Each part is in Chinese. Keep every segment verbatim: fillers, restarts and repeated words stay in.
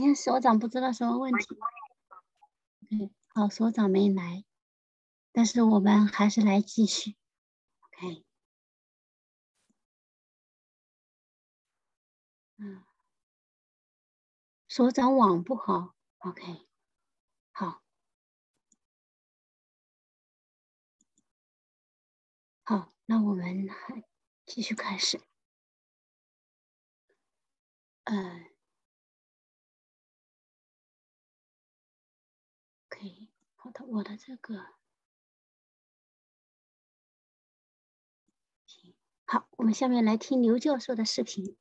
天所长不知道什么问题。OK， 好，所长没来，但是我们还是来继续。OK， 嗯，所长网不好。OK， 好，好，那我们还继续开始。呃 ，OK， 好的，我的这个。好，我们下面来听刘教授的视频。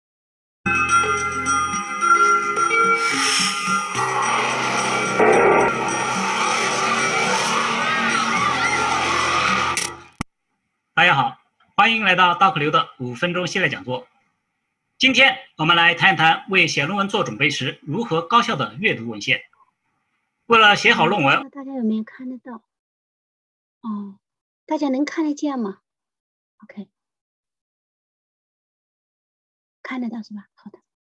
大家好，欢迎来到道可流的五分钟系列讲座。今天我们来谈一谈为写论文做准备时如何高效的阅读文献。为了写好论文， 大家有没有看得到？哦，大家能看得见吗 ？OK， 看得到是吧？好的。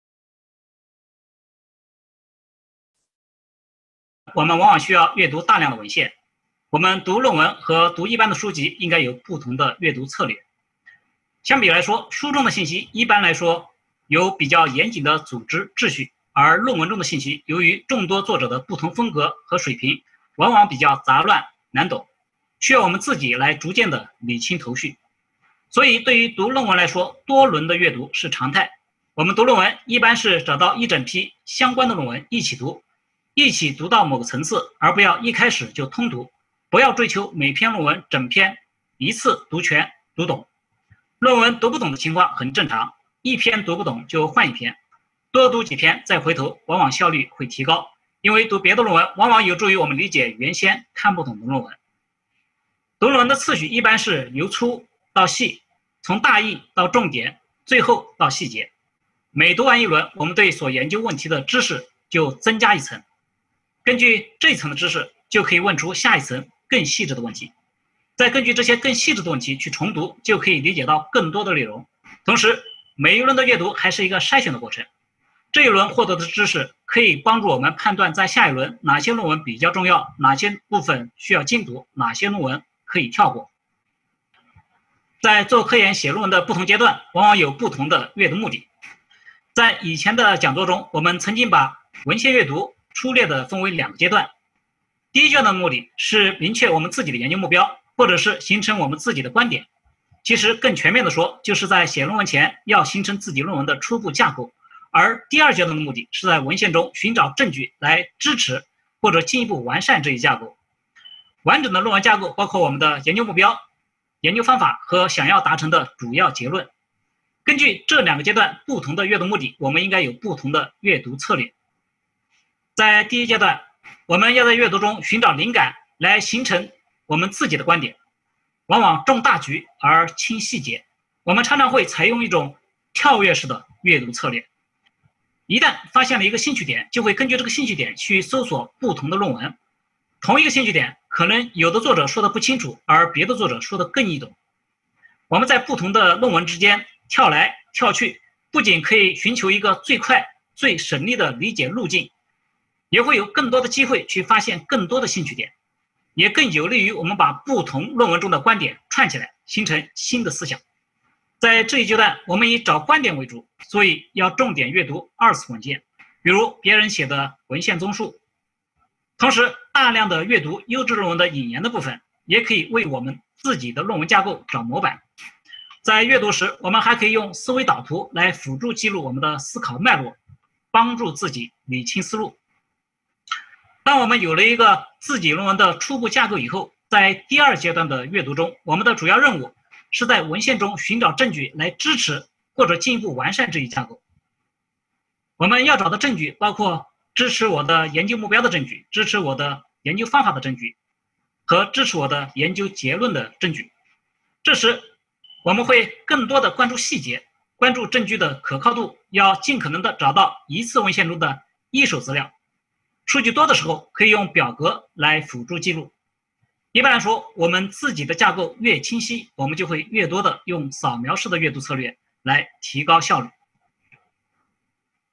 我们往往需要阅读大量的文献。我们读论文和读一般的书籍应该有不同的阅读策略。相比来说，书中的信息一般来说有比较严谨的组织秩序，而论文中的信息由于众多作者的不同风格和水平，往往比较杂乱难懂，需要我们自己来逐渐的理清头绪。所以对于读论文来说，多轮的阅读是常态。我们读论文一般是找到一整批相关的论文一起读，一起读到某个层次，而不要一开始就通读，不要追求每篇论文整篇一次读全读懂。论文读不懂的情况很正常，一篇读不懂就换一篇，多读几篇再回头，往往效率会提高。因为读别的论文往往有助于我们理解原先看不懂的论文。读论文的次序一般是由粗到细，从大意到重点，最后到细节。每读完一轮，我们对所研究问题的知识就增加一层，根据这一层的知识，就可以问出下一层更细致的问题。再根据这些更细致的问题去重读，就可以理解到更多的内容。同时，每一轮的阅读还是一个筛选的过程。这一轮获得的知识可以帮助我们判断在下一轮哪些论文比较重要，哪些部分需要精读，哪些论文可以跳过。在做科研写论文的不同阶段，往往有不同的阅读目的。在以前的讲座中，我们曾经把文献阅读粗略地分为两个阶段。第一阶段的目的是明确我们自己的研究目标，或者是形成我们自己的观点。其实更全面的说，就是在写论文前要形成自己论文的初步架构。而第二阶段的目的是在文献中寻找证据来支持或者进一步完善这一架构。完整的论文架构包括我们的研究目标、研究方法和想要达成的主要结论。根据这两个阶段不同的阅读目的，我们应该有不同的阅读策略。在第一阶段，我们要在阅读中寻找灵感，来形成我们自己的观点，往往重大局而轻细节。我们常常会采用一种跳跃式的阅读策略。一旦发现了一个兴趣点，就会根据这个兴趣点去搜索不同的论文。同一个兴趣点，可能有的作者说的不清楚，而别的作者说的更易懂。我们在不同的论文之间跳来跳去，不仅可以寻求一个最快、最省力的理解路径，也会有更多的机会去发现更多的兴趣点，也更有利于我们把不同论文中的观点串起来，形成新的思想。在这一阶段，我们以找观点为主，所以要重点阅读二次文献，比如别人写的文献综述。同时，大量的阅读优质论文的引言的部分，也可以为我们自己的论文架构找模板。在阅读时，我们还可以用思维导图来辅助记录我们的思考脉络，帮助自己理清思路。当我们有了一个自己论文的初步架构以后，在第二阶段的阅读中，我们的主要任务是在文献中寻找证据来支持或者进一步完善这一架构。我们要找的证据包括支持我的研究目标的证据，支持我的研究方法的证据，和支持我的研究结论的证据。这时，我们会更多的关注细节，关注证据的可靠度，要尽可能的找到一次文献中的一手资料。数据多的时候，可以用表格来辅助记录。一般来说，我们自己的架构越清晰，我们就会越多的用扫描式的阅读策略来提高效率。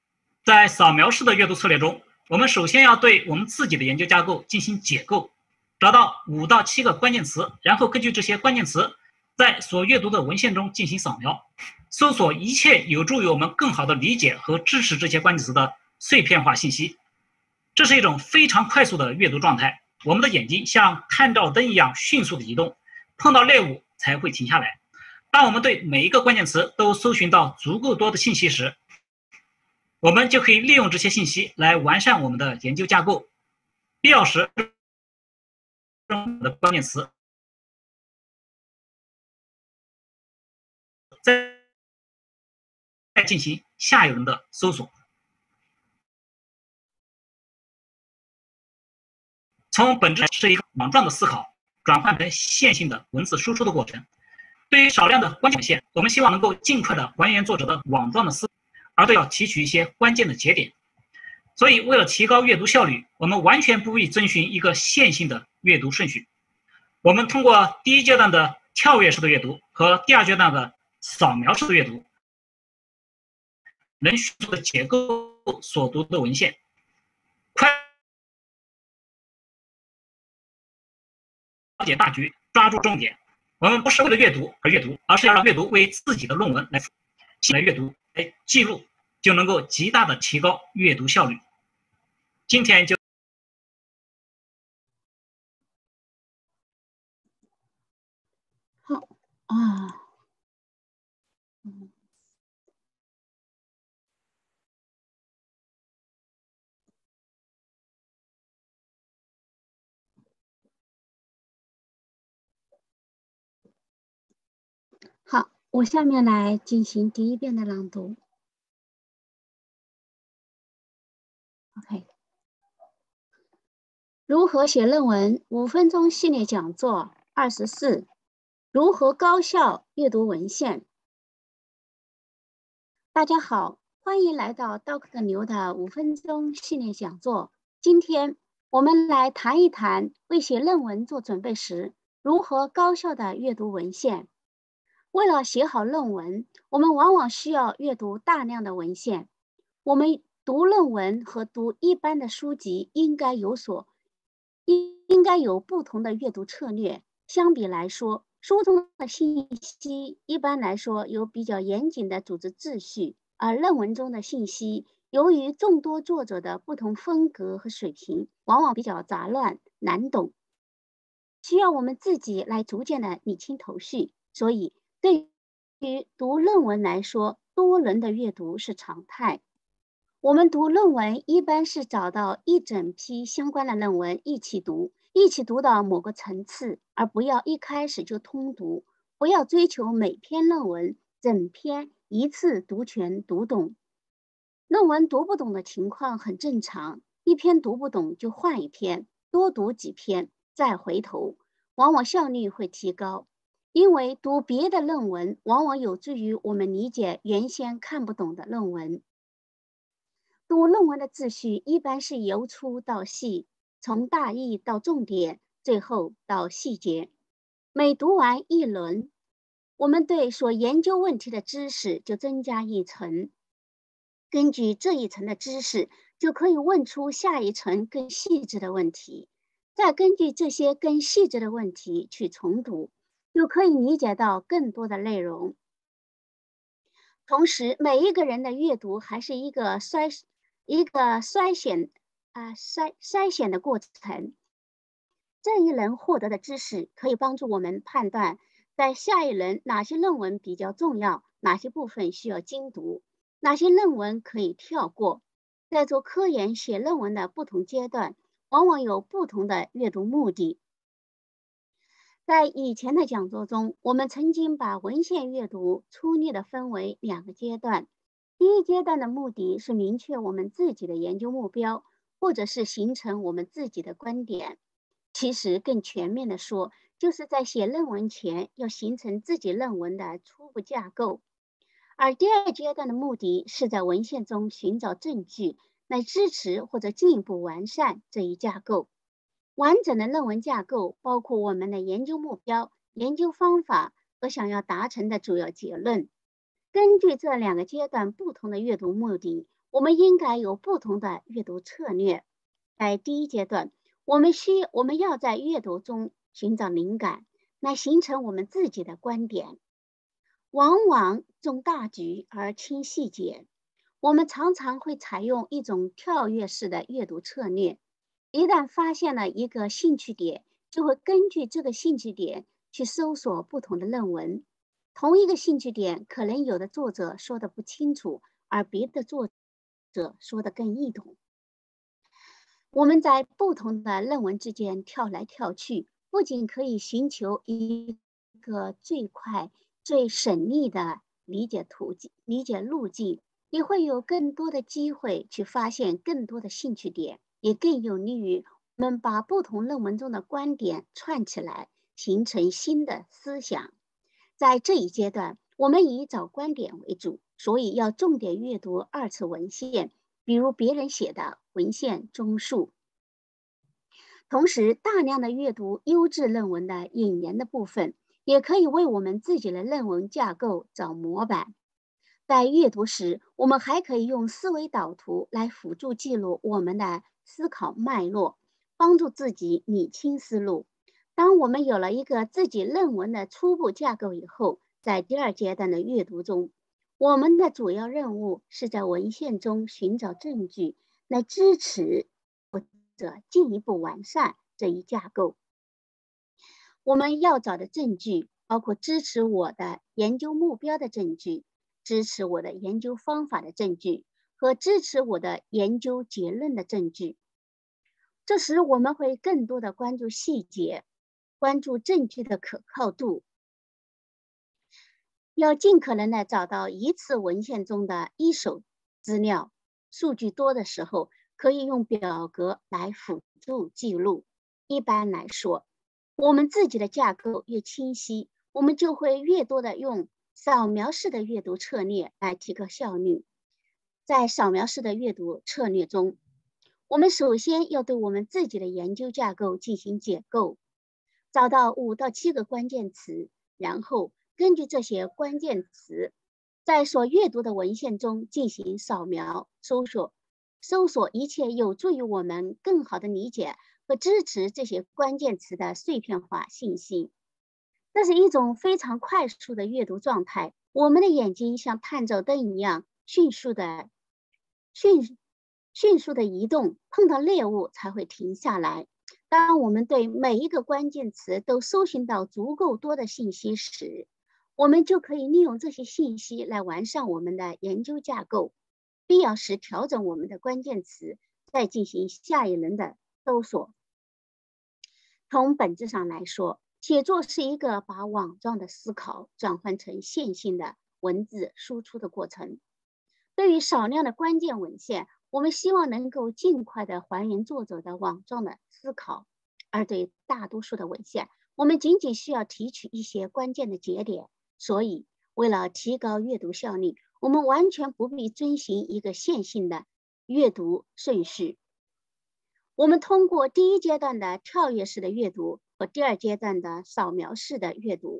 在扫描式的阅读策略中，我们首先要对我们自己的研究架构进行解构，找到五到七个关键词，然后根据这些关键词，在所阅读的文献中进行扫描，搜索一切有助于我们更好地理解和支持这些关键词的碎片化信息。这是一种非常快速的阅读状态，我们的眼睛像探照灯一样迅速地移动，碰到猎物才会停下来。当我们对每一个关键词都搜寻到足够多的信息时，我们就可以利用这些信息来完善我们的研究架构。必要时，的关键词再进行下一轮的搜索。从本质是一个网状的思考转换成线性的文字输出的过程。对于少量的关键文献，我们希望能够尽快的还原作者的网状的思考，而都要提取一些关键的节点。所以，为了提高阅读效率，我们完全不必遵循一个线性的阅读顺序。我们通过第一阶段的跳跃式的阅读和第二阶段的扫描式的阅读，能迅速的解构所读的文献，快了解大局，抓住重点。我们不是为了阅读而阅读，而是要让阅读为自己的论文来来阅读，来记录，就能够极大的提高阅读效率。今天就好啊，嗯。好，我下面来进行第一遍的朗读。OK， 如何写论文？五分钟系列讲座二十四，如何高效阅读文献？大家好，欢迎来到 Doctor 牛的五分钟系列讲座。今天我们来谈一谈为写论文做准备时，如何高效的阅读文献。为了写好论文，我们往往需要阅读大量的文献。我们读论文和读一般的书籍应该有所应应该有不同的阅读策略。相比来说，书中的信息一般来说有比较严谨的组织秩序，而论文中的信息由于众多作者的不同风格和水平，往往比较杂乱难懂，需要我们自己来逐渐的理清头绪。所以对于读论文来说，多轮的阅读是常态。我们读论文一般是找到一整批相关的论文一起读，一起读到某个层次，而不要一开始就通读，不要追求每篇论文整篇一次读全读懂。论文读不懂的情况很正常，一篇读不懂就换一篇，多读几篇再回头，往往效率会提高。因为读别的论文往往有助于我们理解原先看不懂的论文。读论文的秩序一般是由粗到细，从大意到重点，最后到细节。每读完一轮，我们对所研究问题的知识就增加一层。根据这一层的知识，就可以问出下一层更细致的问题，再根据这些更细致的问题去重读，就可以理解到更多的内容。同时，每一个人的阅读还是一个筛一个筛选啊、呃、筛筛选的过程。这一轮获得的知识可以帮助我们判断，在下一轮哪些论文比较重要，哪些部分需要精读，哪些论文可以跳过。在做科研写论文的不同阶段，往往有不同的阅读目的。在以前的讲座中，我们曾经把文献阅读粗略地分为两个阶段。第一阶段的目的是明确我们自己的研究目标，或者是形成我们自己的观点。其实更全面地说，就是在写论文前要形成自己论文的初步架构。而第二阶段的目的是在文献中寻找证据，来支持或者进一步完善这一架构。完整的论文架构包括我们的研究目标、研究方法和想要达成的主要结论。根据这两个阶段不同的阅读目的， 我们应该有不同的阅读策略。在第一阶段，我们需我们要在阅读中寻找灵感，来形成我们自己的观点。往往重大局而轻细节，我们常常会采用一种跳跃式的阅读策略。一旦发现了一个兴趣点，就会根据这个兴趣点去搜索不同的论文。同一个兴趣点，可能有的作者说的不清楚，而别的作者说的更易懂。我们在不同的论文之间跳来跳去，不仅可以寻求一个最快、最省力的理解途径、理解路径，也会有更多的机会去发现更多的兴趣点，也更有利于我们把不同论文中的观点串起来，形成新的思想。在这一阶段，我们以找观点为主，所以要重点阅读二次文献，比如别人写的文献综述。同时，大量的阅读优质论文的引言的部分，也可以为我们自己的论文架构找模板。在阅读时，我们还可以用思维导图来辅助记录我们的思考脉络，帮助自己理清思路。当我们有了一个自己论文的初步架构以后，在第二阶段的阅读中，我们的主要任务是在文献中寻找证据，来支持或者进一步完善这一架构。我们要找的证据包括支持我的研究目标的证据，支持我的研究方法的证据和支持我的研究结论的证据。这时我们会更多的关注细节，关注证据的可靠度，要尽可能的找到一次文献中的一手资料。数据多的时候，可以用表格来辅助记录。一般来说，我们自己的架构越清晰，我们就会越多的用扫描式的阅读策略来提高效率。在扫描式的阅读策略中，我们首先要对我们自己的研究架构进行解构，找到五到七个关键词，然后根据这些关键词，在所阅读的文献中进行扫描、搜索，搜索一切有助于我们更好的理解和支持这些关键词的碎片化信息。这是一种非常快速的阅读状态，我们的眼睛像探照灯一样迅速的迅迅速的移动，碰到猎物才会停下来。当我们对每一个关键词都搜寻到足够多的信息时，我们就可以利用这些信息来完善我们的研究架构，必要时调整我们的关键词，再进行下一轮的搜索。从本质上来说，写作是一个把网状的思考转换成线性的文字输出的过程。对于少量的关键文献，我们希望能够尽快的还原作者的网状的思考，而对大多数的文献，我们仅仅需要提取一些关键的节点。所以，为了提高阅读效率，我们完全不必遵循一个线性的阅读顺序。我们通过第一阶段的跳跃式的阅读和第二阶段的扫描式的阅读，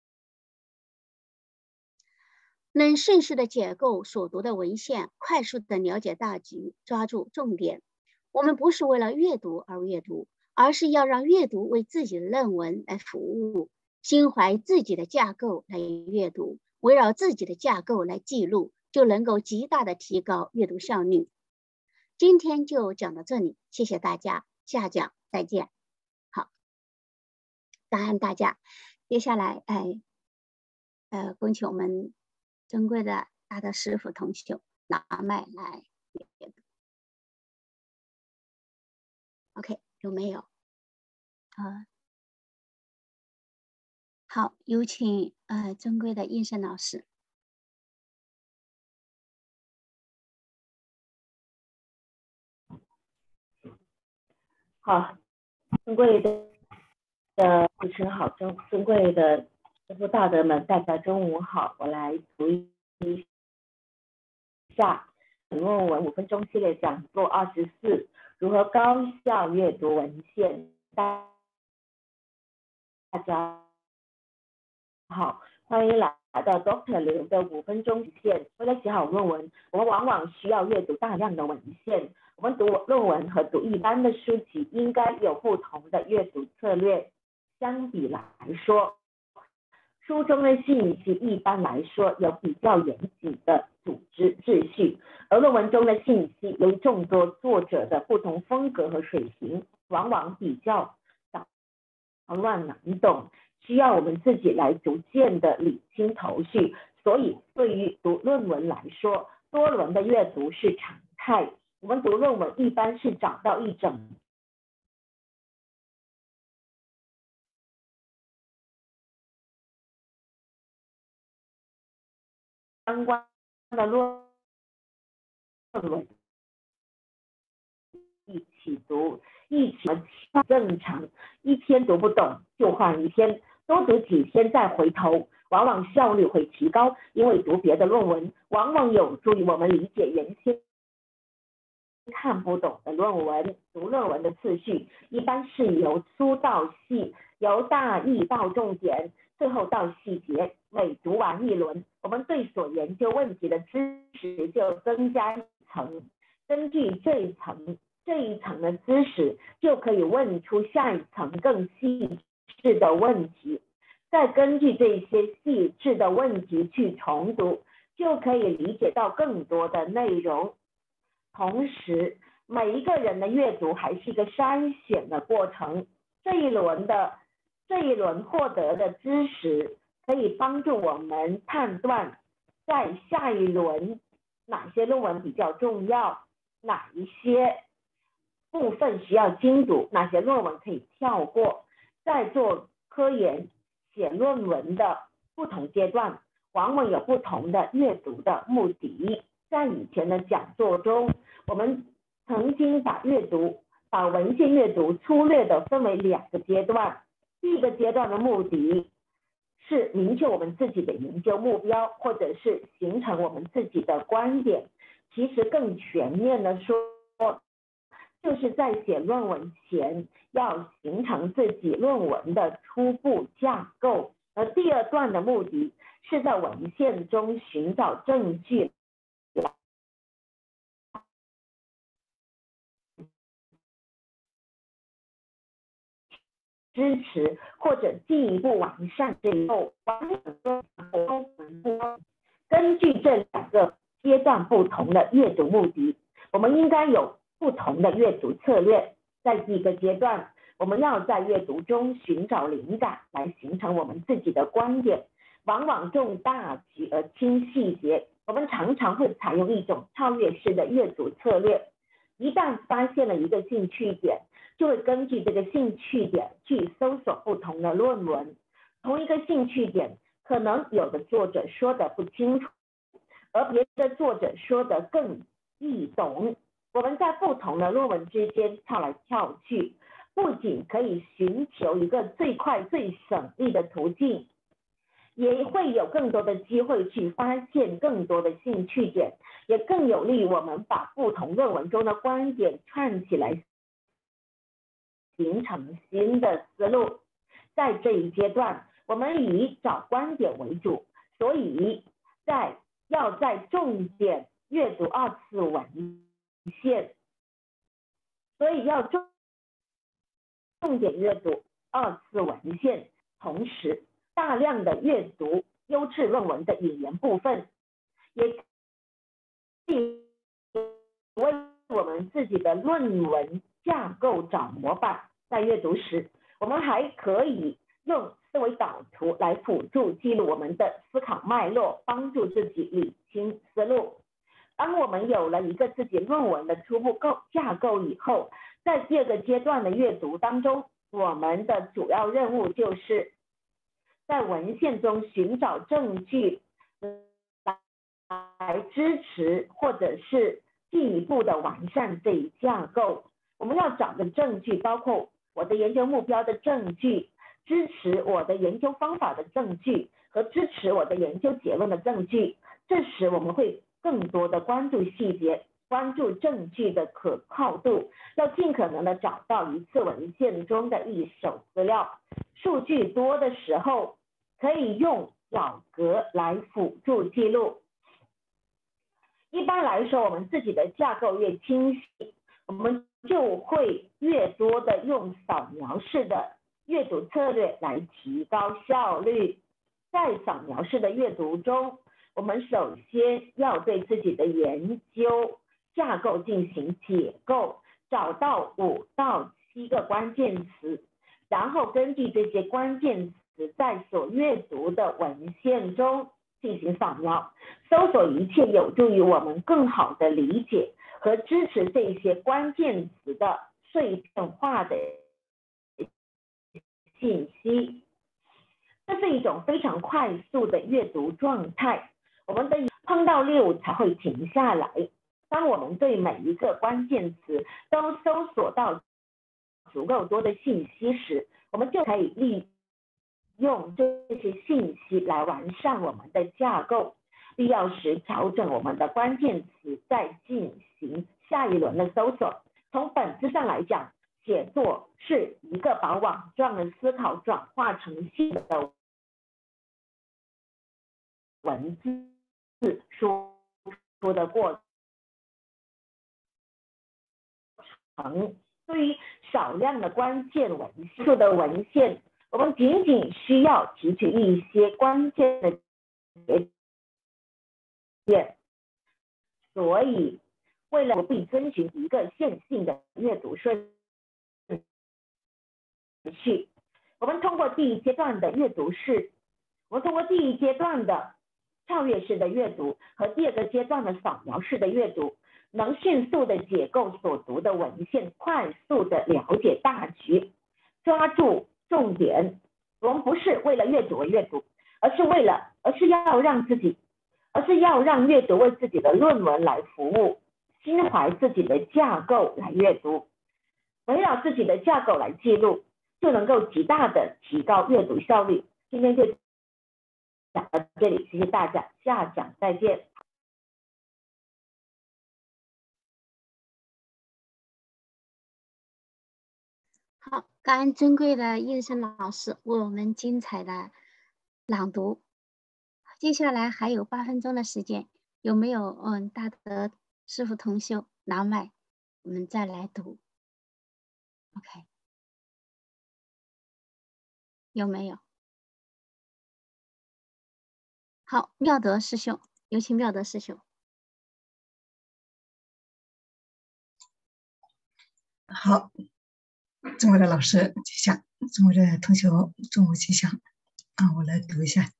能顺势的解构所读的文献，快速的了解大局，抓住重点。我们不是为了阅读而阅读，而是要让阅读为自己的论文来服务，心怀自己的架构来阅读，围绕自己的架构来记录，就能够极大的提高阅读效率。今天就讲到这里，谢谢大家，下讲再见。好，感恩大家。接下来，哎，呃，恭请我们珍贵的大德师父同修拿麦来阅读。OK， 有没有？呃，好，有请呃珍贵的应生老师。 好，尊贵的的主持人好，尊尊贵的师父大德们，大家中午好。我来读一下本论文五分钟系列讲座二十四，如何高效阅读文献。大大家好，欢迎来来到 Doctor 刘的五分钟实践。为了写好论文，我们往往需要阅读大量的文献。我们读论文和读一般的书籍应该有不同的阅读策略。相比来说，书中的信息一般来说有比较严谨的组织秩序，而论文中的信息由于众多作者的不同风格和水平，往往比较杂乱难懂，需要我们自己来逐渐的理清头绪。所以对于读论文来说，多轮的阅读是常态。我们读论文一般是找到一整相关的论文一起读，一起正常，一天读不懂就换一天，多读几天再回头，往往效率会提高。因为读别的论文往往有助于我们理解原先看不懂的论文。读论文的次序一般是由粗到细，由大意到重点，最后到细节。每读完一轮，我们对所研究问题的知识就增加一层，根据这一层这一层的知识，就可以问出下一层更细致的问题，再根据这些细致的问题去重读，就可以理解到更多的内容。同时，每一个人的阅读还是一个筛选的过程，这一轮的这一轮获得的知识可以帮助我们判断在下一轮哪些论文比较重要，哪一些部分需要精读，哪些论文可以跳过。在做科研写论文的不同阶段，往往有不同的阅读的目的。在以前的讲座中，我们曾经把阅读把文献阅读粗略的分为两个阶段。第一个阶段的目的是明确我们自己的研究目标，或者是形成我们自己的观点。其实更全面的说，就是在写论文前要形成自己论文的初步架构。而第二段的目的是在文献中寻找证据，支持或者进一步完善这一后，根据这两个阶段不同的阅读目的，我们应该有不同的阅读策略。在第一个阶段，我们要在阅读中寻找灵感，来形成我们自己的观点，往往重大局而轻细节。我们常常会采用一种跳跃式的阅读策略，一旦发现了一个兴趣点，就会根据这个兴趣点去搜索不同的论文。同一个兴趣点，可能有的作者说的不清楚，而别的作者说的更易懂。我们在不同的论文之间跳来跳去，不仅可以寻求一个最快最省力的途径，也会有更多的机会去发现更多的兴趣点，也更有利于我们把不同论文中的观点串起来，形成新的思路。在这一阶段，我们以找观点为主，所以在要在重点阅读二次文献，所以要重重点阅读二次文献，同时大量的阅读优质论文的引言部分，也可以为我们自己的论文架构找模板。在阅读时，我们还可以用思维导图来辅助记录我们的思考脉络，帮助自己理清思路。当我们有了一个自己论文的初步构架构以后，在第二个阶段的阅读当中，我们的主要任务就是在文献中寻找证据来支持或者是进一步的完善这一架构。我们要找的证据包括我的研究目标的证据，支持我的研究方法的证据和支持我的研究结论的证据。这时我们会更多的关注细节，关注证据的可靠度，要尽可能的找到一次文献中的一手资料。数据多的时候，可以用表格来辅助记录。一般来说，我们自己的架构越清晰，我们就会越多的用扫描式的阅读策略来提高效率。在扫描式的阅读中，我们首先要对自己的研究架构进行解构，找到五到七个关键词，然后根据这些关键词在所阅读的文献中进行扫描。搜索一切有助于我们更好的理解和支持这些关键词的碎片化的信息。这是一种非常快速的阅读状态，我们的碰到六才会停下来。当我们对每一个关键词都搜索到足够多的信息时，我们就可以利用这些信息来完善我们的架构，必要时调整我们的关键词，再进行下一轮的搜索。从本质上来讲，写作是一个把网状的思考转化成系的文字输出的过程。对于少量的关键文书的文献，我们仅仅需要提取一些关键的节点，所以为了不必遵循一个线性的阅读顺序，我们通过第一阶段的阅读式，我们通过第一阶段的跳跃式的阅读和第二个阶段的扫描式的阅读，能迅速的解构所读的文献，快速的了解大局，抓住重点。我们不是为了阅读而阅读，而是为了，而是要让自己，而是要让阅读为自己的论文来服务，心怀自己的架构来阅读，围绕自己的架构来记录，就能够极大的提高阅读效率。今天就讲到这里，谢谢大家，下讲再见。 好，感恩尊贵的应生老师为我们精彩的朗读。接下来还有八分钟的时间，有没有嗯大德师父同修拿麦，我们再来读 ？OK， 有没有？好，妙德师兄，有请妙德师兄。 好。中国的老师吉祥，中国的同学中午吉祥啊！我来读一下：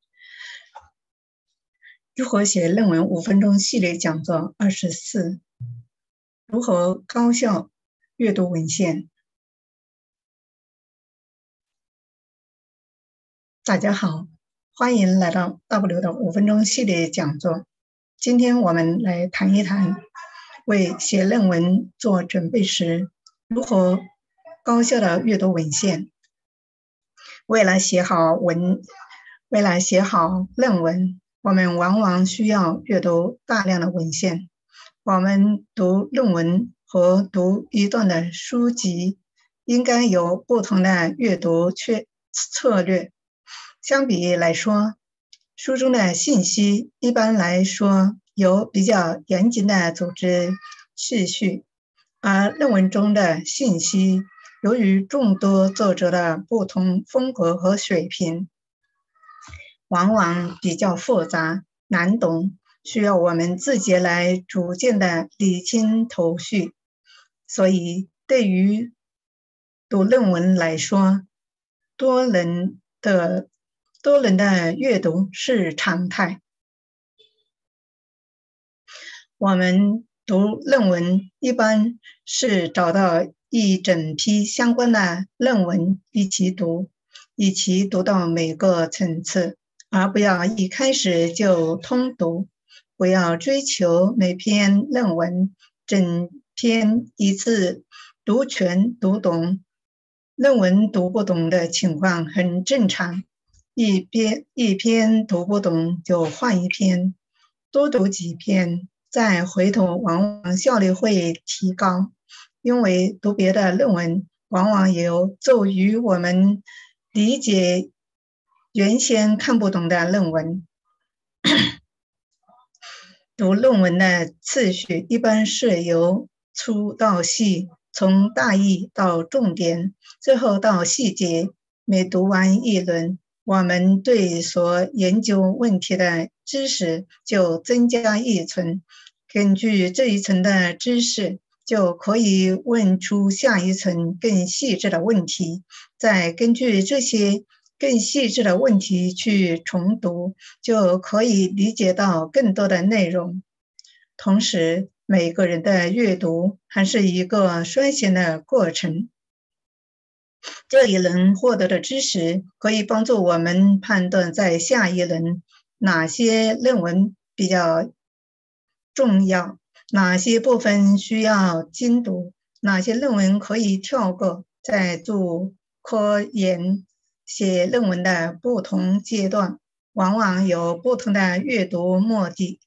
如何写论文五分钟系列讲座二十四，如何高效阅读文献。大家好，欢迎来到 W 的五分钟系列讲座。今天我们来谈一谈为写论文做准备时如何高效的阅读文献。为了写好文，为了写好论文，我们往往需要阅读大量的文献。我们读论文和读一段的书籍，应该有不同的阅读策略。相比来说，书中的信息一般来说有比较严谨的组织次序，而论文中的信息由于众多作者的不同风格和水平，往往比较复杂难懂，需要我们自己来逐渐的理清头绪。所以对于读论文来说，多人的多人的阅读是常态。我们读论文一般是找到一整批相关的论文一起读，一起读到每个层次，而不要一开始就通读，不要追求每篇论文整篇一次读全读懂。论文读不懂的情况很正常，一篇一篇读不懂就换一篇，多读几篇再回头，往往效率会提高。因为读别的论文往往有助于我们理解原先看不懂的论文。读论文的次序一般是由粗到细，从大意到重点，最后到细节。每读完一轮，我们对所研究问题的知识就增加一层，根据这一层的知识，就可以问出下一层更细致的问题，再根据这些更细致的问题去重读，就可以理解到更多的内容。同时，每个人的阅读还是一个筛选的过程。这一轮获得的知识可以帮助我们判断在下一轮哪些论文比较重要，哪些部分需要精读，哪些论文可以跳过。在做科研写论文的不同阶段，往往有不同的阅读目的。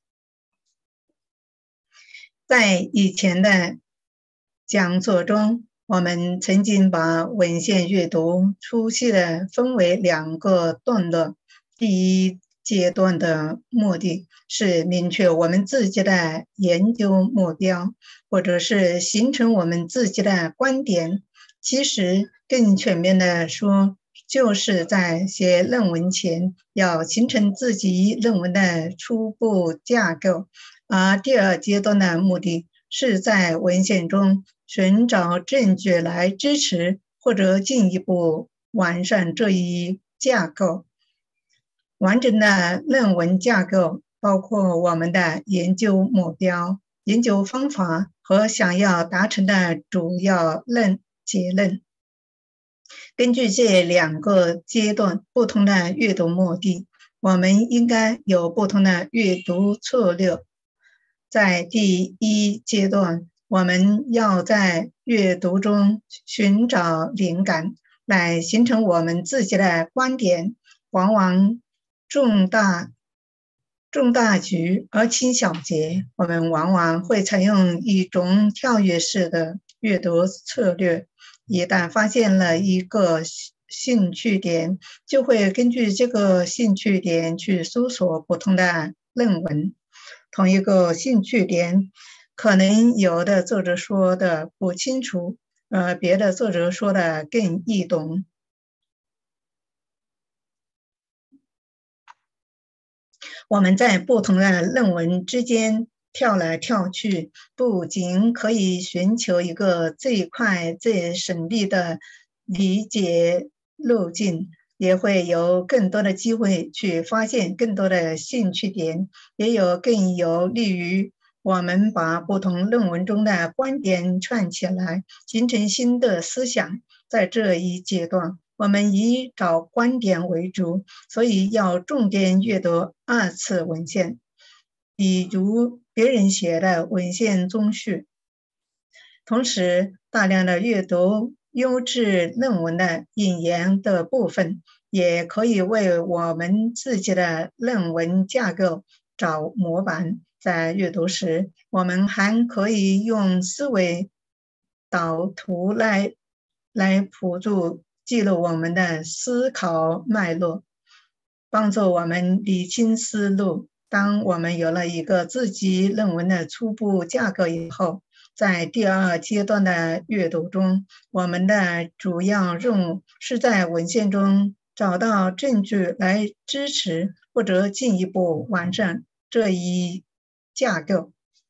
在以前的讲座中，我们曾经把文献阅读粗细的分为两个段落。第一阶段的目的是明确我们自己的研究目标，或者是形成我们自己的观点。其实更全面的说，就是在写论文前要形成自己论文的初步架构。而第二阶段的目的是在文献中寻找证据来支持或者进一步完善这一架构。完整的论文架构包括我们的研究目标、研究方法和想要达成的主要论结论。根据这两个阶段不同的阅读目的，我们应该有不同的阅读策略。在第一阶段，我们要在阅读中寻找灵感，来形成我们自己的观点。往往重大重大局而轻小节，我们往往会采用一种跳跃式的阅读策略。一旦发现了一个兴趣点，就会根据这个兴趣点去搜索不同的论文。同一个兴趣点，可能有的作者说的不清楚，呃，别的作者说的更易懂。我们在不同的论文之间跳来跳去，不仅可以寻求一个最快最省力的理解路径，也会有更多的机会去发现更多的兴趣点，也有更有利于我们把不同论文中的观点串起来，形成新的思想。在这一阶段，我们以找观点为主，所以要重点阅读二次文献，比如别人写的文献综述。同时，大量的阅读优质论文的引言的部分，也可以为我们自己的论文架构找模板。在阅读时，我们还可以用思维导图来来辅助记录我们的思考脉络，帮助我们理清思路。当我们有了一个自己论文的初步架构以后，在第二阶段的阅读中，我们的主要任务是在文献中找到证据来支持或者进一步完善这一架构。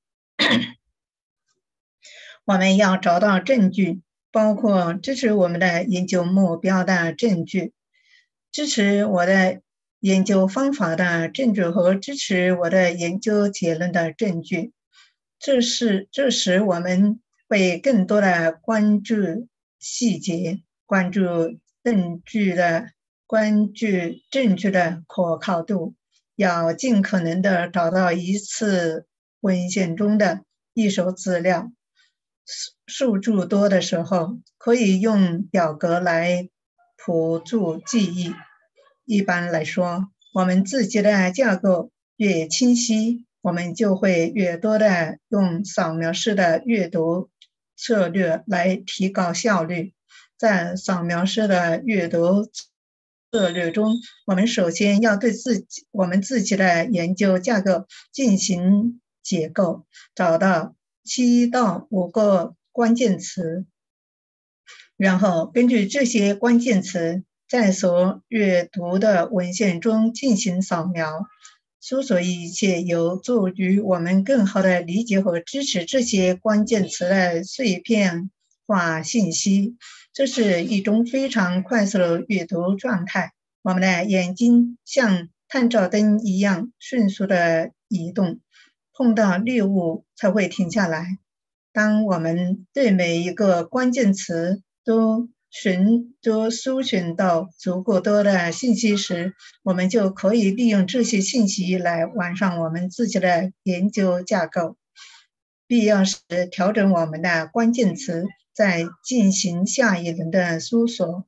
我们要找到证据，包括支持我们的研究目标的证据，支持我的研究方法的证据和支持我的研究结论的证据。这是这时我们会更多的关注细节，关注证据的关注证据的可靠度，要尽可能的找到一次文献中的一手资料。数据多的时候，可以用表格来辅助记忆。一般来说，我们自己的架构越清晰，我们就会越多的用扫描式的阅读策略来提高效率。在扫描式的阅读策略中，我们首先要对自己我们自己的研究架构进行解构，找到七到五个关键词，然后根据这些关键词，在所阅读的文献中进行扫描。搜索一切有助于我们更好地理解和支持这些关键词的碎片化信息。这是一种非常快速的阅读状态。我们的眼睛像探照灯一样迅速地移动，碰到猎物才会停下来。当我们对每一个关键词都寻都搜寻到足够多的信息时，我们就可以利用这些信息来完善我们自己的研究架构。必要时调整我们的关键词，再进行下一轮的搜索。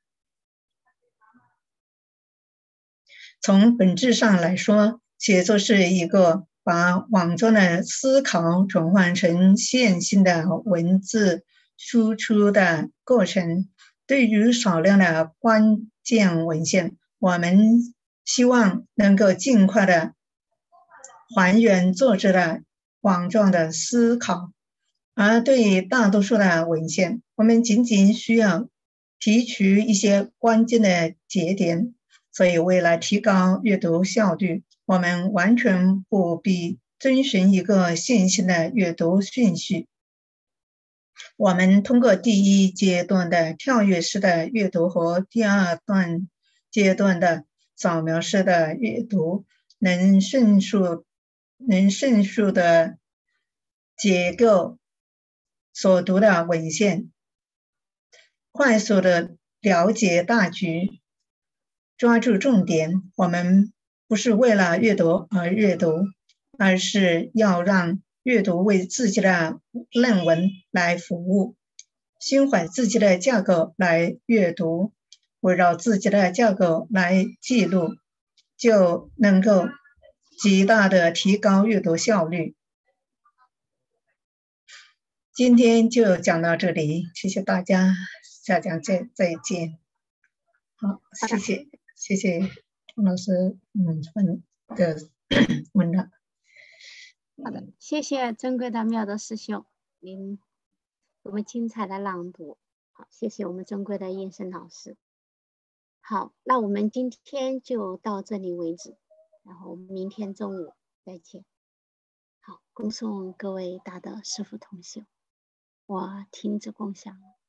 从本质上来说，写作是一个把网中的思考转换成线性的文字输出的过程。对于少量的关键文献，我们希望能够尽快的还原作者的网状的思考，而对于大多数的文献，我们仅仅需要提取一些关键的节点。所以为了提高阅读效率，我们完全不必遵循一个线性的阅读顺序。我们通过第一阶段的跳跃式的阅读和第二段阶段的扫描式的阅读，能迅速能迅速的结构所读的文献，快速的了解大局，抓住重点。我们不是为了阅读而阅读，而是要让阅读为自己的论文来服务，心怀自己的架构来阅读，围绕自己的架构来记录，就能够极大的提高阅读效率。今天就讲到这里，谢谢大家，下讲再再见。好，谢谢谢谢童老师嗯分的文章。 好的，谢谢珍贵的妙德师兄，您我们精彩的朗读。好，谢谢我们珍贵的燕生老师。好，那我们今天就到这里为止，然后明天中午再见。好，恭送各位大德师父同修，我停止共享了。